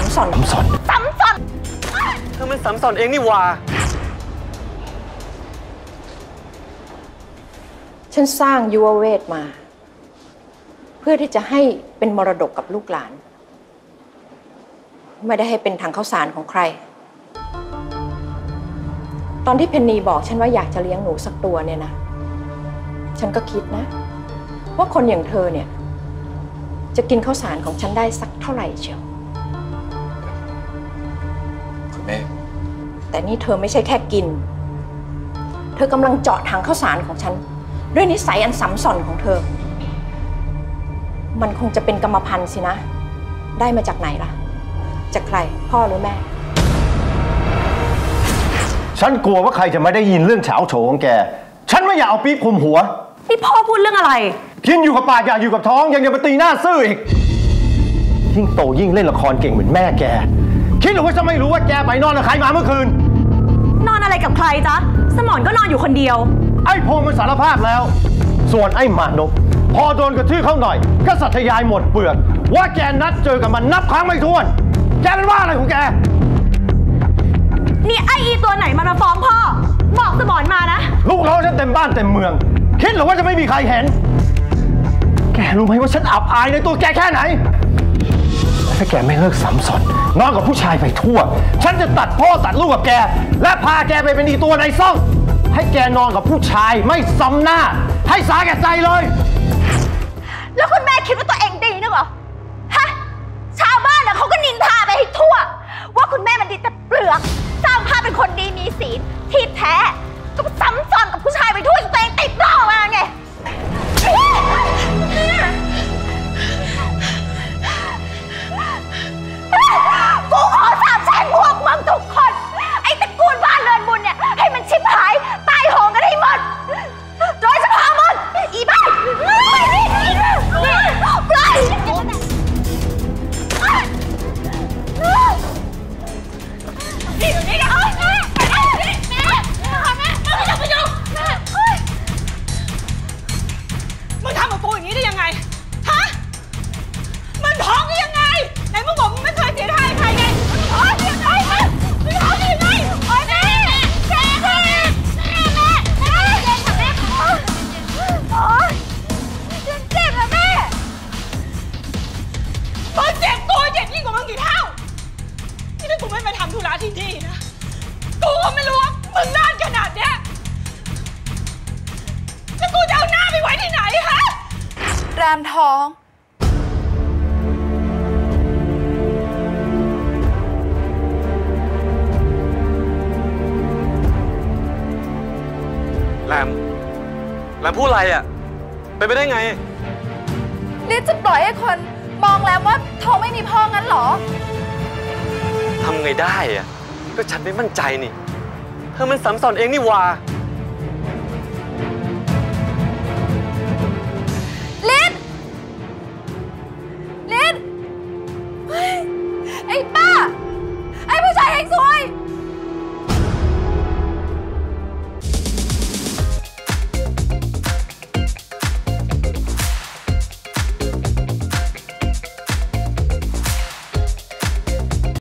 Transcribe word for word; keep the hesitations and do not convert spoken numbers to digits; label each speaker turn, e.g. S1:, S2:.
S1: ำสอนซ้ำซ้อนซ้ำซ้อน
S2: เธอมันซ้ำซ้อนเองนี่หว่า
S1: ฉันสร้างยุวเวทมาเพื่อที่จะให้เป็นมรดกกับลูกหลานไม่ได้ให้เป็นถังข้าวสารของใครตอนที่เพนนีบอกฉันว่าอยากจะเลี้ยงหนูสักตัวเนี่ยนะฉันก็คิดนะว่าคนอย่างเธอเนี่ยจะกินข้าวสารของฉันได้สักเท่าไหร่เชียว
S2: คุณแม่
S1: แต่นี่เธอไม่ใช่แค่กินเธอกำลังเจาะถังข้าวสารของฉันด้วยนิสัยอันซ้ำซ้อนของเธอมันคงจะเป็นกรรมพันธุ์สินะได้มาจากไหนล่ะจากใครพ่อหรือแม่
S3: ฉันกลัวว่าใครจะไม่ได้ยินเรื่องเฉาโฉของแกฉันไม่อยากเอาปี๊บคลุมหัว
S4: นี่พ่อพูดเรื่องอะไร
S3: กินอยู่กับปากอยากอยู่กับท้องยังจะมาตีหน้าซื่ออีกยิ่งโตยิ่งเล่นละครเก่งเหมือนแม่แกคิดหรือว่าจะไม่รู้ว่าแกไปนอนกับใครมาเมื่อคืน
S4: นอนอะไรกับใครจ๊ะสมรก็นอนอยู่คนเดียว
S3: ไอ้พงมันสารภาพแล้วส่วนไอ้มานพพอโดนกระทืบเข้าหน่อยก็สัตยายหมดเปลือกว่าแกนัดเจอกับมันนับครั้งไม่ถ้วนแกเป็นว่าอะไรของแก
S4: นี่ไอ้อีตัวไหนมาฟ้องพ่อบอกสมรมานะ
S3: ลูกน้องฉันเต็มบ้านเต็มเมืองคิดหรือว่าจะไม่มีใครเห็นแกรู้ไหมว่าฉันอับอายในตัวแกแค่ไหนถ้าแกไม่เลิกซ้ำซ้อนนอนกับผู้ชายไปทั่วฉันจะตัดพ่อตัดลูกกับแกและพาแกไปเป็นอีตัวในซ่องให้แกนอนกับผู้ชายไม่ซ้ำหน้าให้สาแก่ใจเลย
S4: แล้วคุณแม่คิดว่าตัวเองดีนะเหรอฮะชาวบ้านน่ะเขาก็นินทาไปให้ทั่วว่าคุณแม่มันดีแต่เปลือกสร้างภาพเป็นคนดีมีศีลที่แท้ก็ซ้ำซ้อนกับผู้ชายไปทั่วจนตัวเองติดเหล้ามาไงกูขอสาบแช่งพวกมึงทุกคนไอ้ตระกูลบ้านเรือนบุญเนี่ยให้มันชิบหายตายโหงกันให้หมดโดยเฉพาะมึงอีบ้าไม่นี่นี่ปล่อยนี่นี่นะแม่แม่แม่แม่แม่ไม่ต้องไปยุ่งแม่มึงทำกับกูอย่างนี้ได้ยังไงฮะมันท้องได้ยังไงไหนมึงบอกมึงไม่เคยเสียท่าใครไงมันท้องได้ยังไงมันท้องได้ยังไงโอ๊ยแม่แม่แม่แม่แม่แม่เจ็บค่ะแม่โอ๊ยเจ็บอะแม่มึงเจ็บตัวเจ็บยิ่งกว่ามึงกี่เท่าที่ถ้ากูไม่มาทำธุระที่นี่นะกูก็ไม่รู้ว่ามึงนานขนาดเนี้ยแล้วกูจะเอาหน้าไปไว้ที่ไหนฮะแรมท้อง
S2: แรมแรมพูดอะไรอ่ะเป็นไปได้ไง
S4: ลิซจะปล่อยให้คนมองแล้วว่าท้องไม่มีพ่องั้นเหรอ
S2: ทำไงได้อ่ะก็ฉันไม่มั่นใจนี่เธอมันซ้ำซ้อนเองนี่หว่า